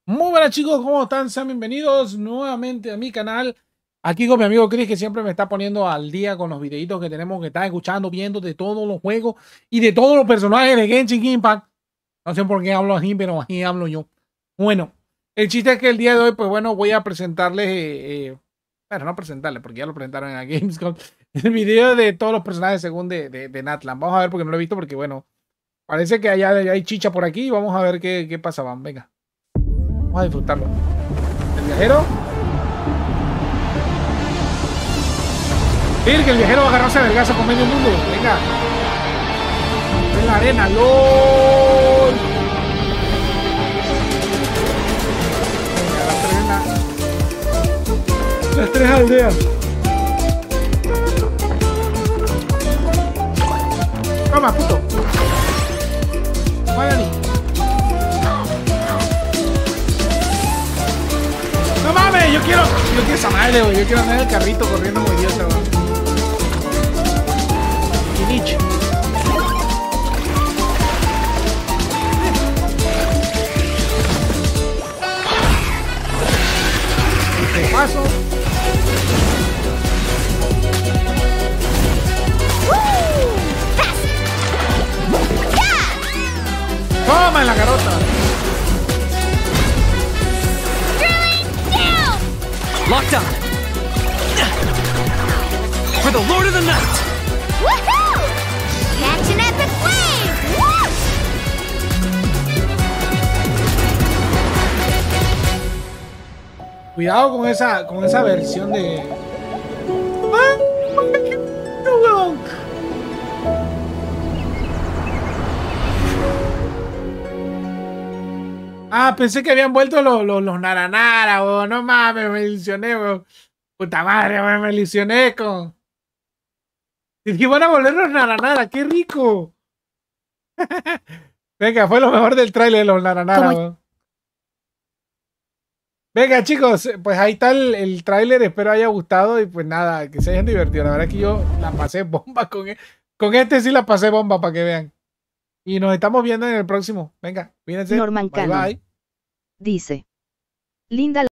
Muy buenas chicos, ¿cómo están? Sean bienvenidos nuevamente a mi canal. Aquí con mi amigo Chris, que siempre me está poniendo al día con los videitos que tenemos, que está escuchando, viendo de todos los juegos y de todos los personajes de Genshin Impact. No sé por qué hablo así, pero así hablo yo. Bueno, el chiste es que el día de hoy, pues bueno, voy a presentarles, bueno, no presentarles, porque ya lo presentaron en la Gamescom, el video de todos los personajes según de Natlan. Vamos a ver porque no lo he visto, porque bueno, parece que allá hay chicha por aquí y vamos a ver qué pasa. Venga, vamos a disfrutarlo. El viajero. Que el viajero va a agarrarse a vergazo con medio mundo. Venga. En la arena. ¡Lol! Venga, las tres aldeas. Toma, puto. Váyale. No mames, yo quiero esa madre, güey. Yo quiero andar en el carrito corriendo muy idiota, güey. Kinich. De paso. Toma en la garota. Locked on. For the Lord of the Night. Woohoo! Catch an epic wave! Whoosh! Cuidado con esa versión de. ¡Ah! ¡No, huevón! Ah, pensé que habían vuelto los Naranara, weón. No mames, me ilusioné, weón. Puta madre, weón, me ilusioné con. Y que van a volver los Naranara, qué rico. Venga, fue lo mejor del tráiler de los Naranara, weón. Venga, chicos, pues ahí está el tráiler. Espero haya gustado y pues nada, que se hayan divertido. La verdad es que yo la pasé bomba con este, sí la pasé bomba para que vean. Y nos estamos viendo en el próximo. Venga, cuídense. Norman Bye Cannon bye. dice: Linda